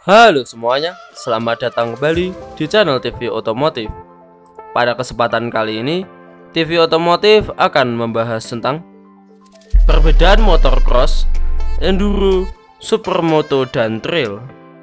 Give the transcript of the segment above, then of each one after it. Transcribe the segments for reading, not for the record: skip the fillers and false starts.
Halo semuanya, selamat datang kembali di channel TV Otomotif. Pada kesempatan kali ini, TV Otomotif akan membahas tentang perbedaan motor cross, enduro, supermoto, dan trail.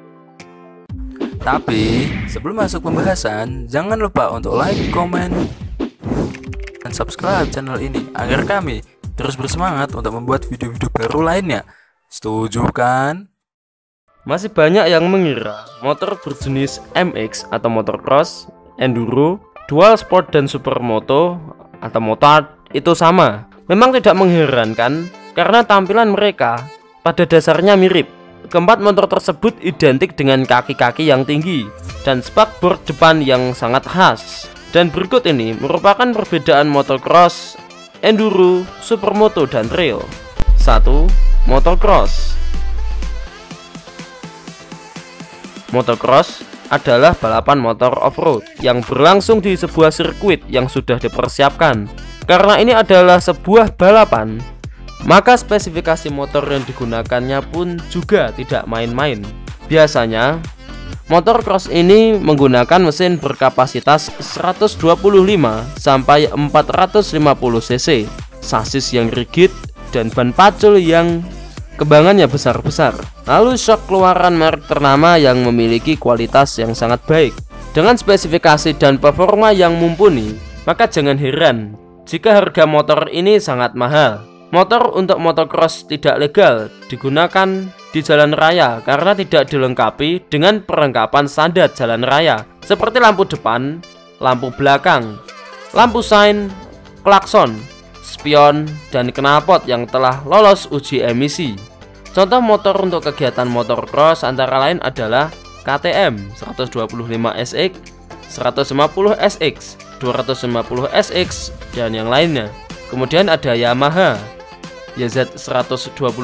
Tapi sebelum masuk pembahasan, jangan lupa untuk like, komen, dan subscribe channel ini agar kami terus bersemangat untuk membuat video-video baru lainnya. Setuju kan? Masih banyak yang mengira motor berjenis MX atau motor cross, enduro, dual sport, dan supermoto atau motard itu sama. Memang tidak mengherankan karena tampilan mereka pada dasarnya mirip. Keempat motor tersebut identik dengan kaki-kaki yang tinggi dan spakbor depan yang sangat khas. Dan berikut ini merupakan perbedaan motocross, enduro, supermoto, dan trail. 1. Motocross. Motocross adalah balapan motor off-road yang berlangsung di sebuah sirkuit yang sudah dipersiapkan. Karena ini adalah sebuah balapan, maka spesifikasi motor yang digunakannya pun juga tidak main-main. Biasanya, motocross ini menggunakan mesin berkapasitas 125 sampai 450 cc, sasis yang rigid, dan ban pacul yang kebangannya besar-besar. Lalu shock keluaran merek ternama yang memiliki kualitas yang sangat baik. Dengan spesifikasi dan performa yang mumpuni, maka jangan heran jika harga motor ini sangat mahal. Motor untuk motocross tidak legal digunakan di jalan raya karena tidak dilengkapi dengan perlengkapan standar jalan raya seperti lampu depan, lampu belakang, lampu sein, klakson, spion, dan knalpot yang telah lolos uji emisi. Contoh motor untuk kegiatan motocross antara lain adalah KTM 125 SX, 150 SX, 250 SX, dan yang lainnya. Kemudian ada Yamaha YZ125,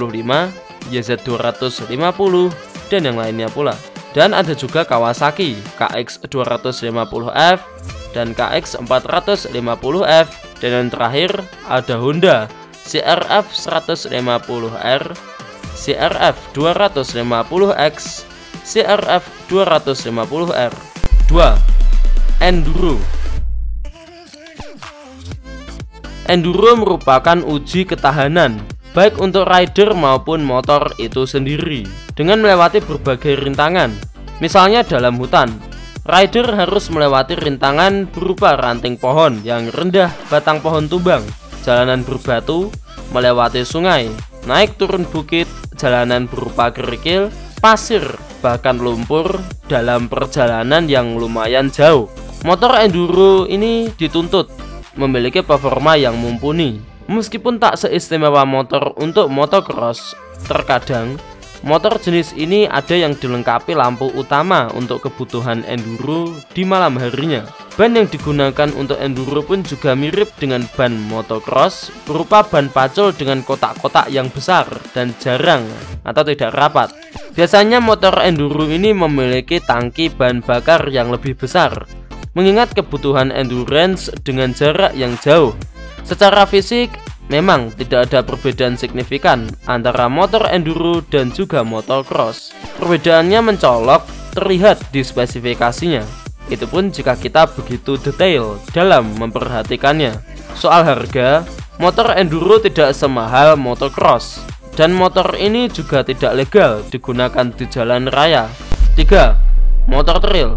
YZ250, dan yang lainnya pula. Dan ada juga Kawasaki KX250F dan KX450F, dan yang terakhir ada Honda CRF 150R, CRF 250X, CRF 250R. 2. Enduro. Enduro merupakan uji ketahanan baik untuk rider maupun motor itu sendiri dengan melewati berbagai rintangan. Misalnya dalam hutan, rider harus melewati rintangan berupa ranting pohon yang rendah, batang pohon tumbang, jalanan berbatu, melewati sungai, naik turun bukit, jalanan berupa kerikil, pasir, bahkan lumpur dalam perjalanan yang lumayan jauh. Motor enduro ini dituntut memiliki performa yang mumpuni. Meskipun tak seistimewa motor untuk motocross, terkadang motor jenis ini ada yang dilengkapi lampu utama untuk kebutuhan enduro di malam harinya. Ban yang digunakan untuk enduro pun juga mirip dengan ban motocross, berupa ban pacul dengan kotak-kotak yang besar dan jarang atau tidak rapat. Biasanya motor enduro ini memiliki tangki bahan bakar yang lebih besar, mengingat kebutuhan endurance dengan jarak yang jauh. Secara fisik, memang tidak ada perbedaan signifikan antara motor enduro dan juga motocross. Perbedaannya mencolok terlihat di spesifikasinya. Itu pun jika kita begitu detail dalam memperhatikannya. Soal harga, motor enduro tidak semahal motocross, dan motor ini juga tidak legal digunakan di jalan raya. 3. Motor trail.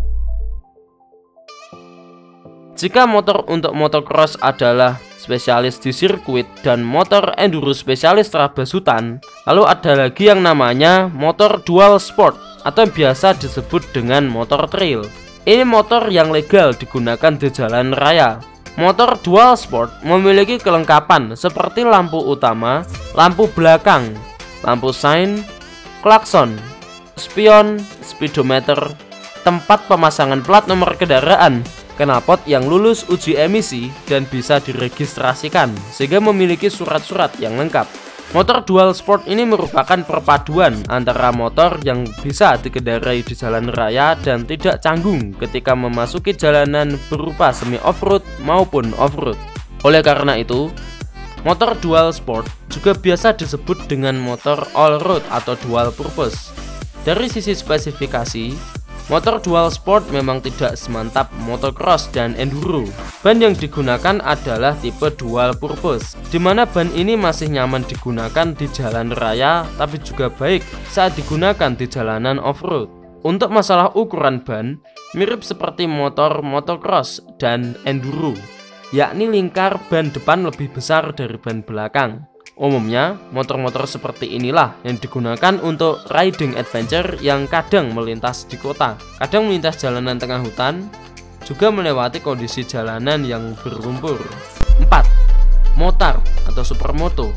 Jika motor untuk motocross adalah spesialis di sirkuit dan motor enduro spesialis terabas hutan, lalu ada lagi yang namanya motor dual sport atau biasa disebut dengan motor trail. Ini motor yang legal digunakan di jalan raya. Motor dual sport memiliki kelengkapan seperti lampu utama, lampu belakang, lampu sein, klakson, spion, speedometer, tempat pemasangan plat nomor kendaraan, knalpot yang lulus uji emisi dan bisa diregistrasikan sehingga memiliki surat-surat yang lengkap. Motor dual sport ini merupakan perpaduan antara motor yang bisa dikendarai di jalan raya dan tidak canggung ketika memasuki jalanan berupa semi off-road maupun off-road. Oleh karena itu, motor dual sport juga biasa disebut dengan motor all-road atau dual purpose. Dari sisi spesifikasi, motor dual sport memang tidak semantap motocross dan enduro. Ban yang digunakan adalah tipe dual purpose, di mana ban ini masih nyaman digunakan di jalan raya tapi juga baik saat digunakan di jalanan off-road. Untuk masalah ukuran ban, mirip seperti motor motocross dan enduro, yakni lingkar ban depan lebih besar dari ban belakang. Umumnya, motor-motor seperti inilah yang digunakan untuk riding adventure yang kadang melintas di kota, kadang melintas jalanan tengah hutan, juga melewati kondisi jalanan yang berlumpur. 4. Motard atau supermoto.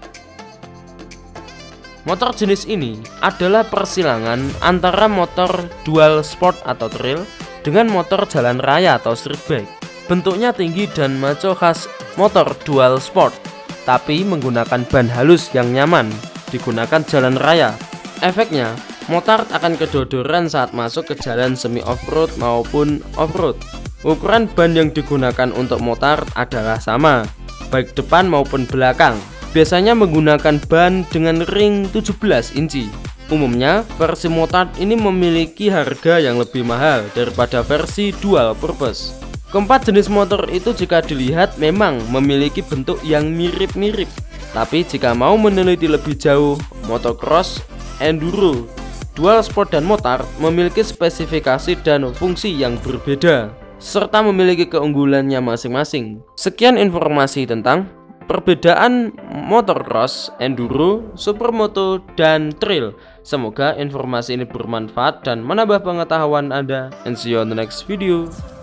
Motor jenis ini adalah persilangan antara motor dual sport atau trail dengan motor jalan raya atau street bike. Bentuknya tinggi dan maco khas motor dual sport, tapi menggunakan ban halus yang nyaman digunakan jalan raya. Efeknya, motard akan kedodoran saat masuk ke jalan semi off-road maupun off-road. Ukuran ban yang digunakan untuk motard adalah sama, baik depan maupun belakang. Biasanya menggunakan ban dengan ring 17 inci. Umumnya, versi motard ini memiliki harga yang lebih mahal daripada versi dual purpose. Keempat jenis motor itu jika dilihat memang memiliki bentuk yang mirip-mirip. Tapi jika mau meneliti lebih jauh, motocross, enduro, dual sport dan motard memiliki spesifikasi dan fungsi yang berbeda, serta memiliki keunggulannya masing-masing. Sekian informasi tentang perbedaan motocross, enduro, supermoto, dan trail. Semoga informasi ini bermanfaat dan menambah pengetahuan Anda. And see you on the next video.